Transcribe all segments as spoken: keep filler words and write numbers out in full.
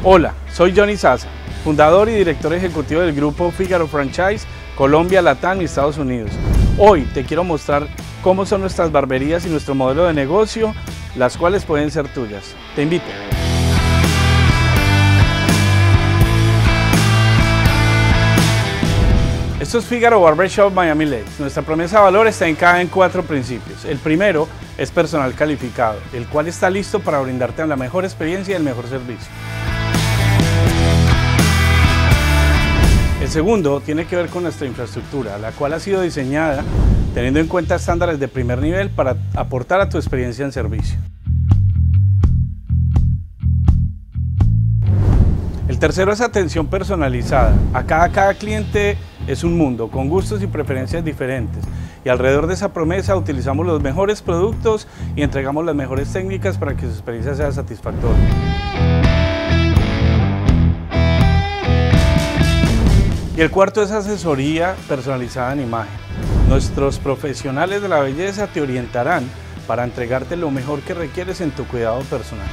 Hola, soy Johnny Sasa, fundador y director ejecutivo del grupo Figaro Franchise, Colombia, Latam y Estados Unidos. Hoy te quiero mostrar cómo son nuestras barberías y nuestro modelo de negocio, las cuales pueden ser tuyas. Te invito. Esto es Figaro Barbershop Miami Lakes. Nuestra promesa de valor está encajada en cuatro principios. El primero es personal calificado, el cual está listo para brindarte la mejor experiencia y el mejor servicio. El segundo tiene que ver con nuestra infraestructura, la cual ha sido diseñada teniendo en cuenta estándares de primer nivel para aportar a tu experiencia en servicio. El tercero es atención personalizada. Acá cada, cada cliente es un mundo, con gustos y preferencias diferentes. Y alrededor de esa promesa utilizamos los mejores productos y entregamos las mejores técnicas para que su experiencia sea satisfactoria. Y el cuarto es asesoría personalizada en imagen. Nuestros profesionales de la belleza te orientarán para entregarte lo mejor que requieres en tu cuidado personal.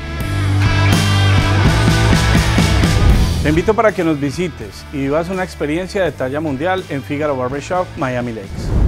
Te invito para que nos visites y vivas una experiencia de talla mundial en Figaro Barbershop Miami Lakes.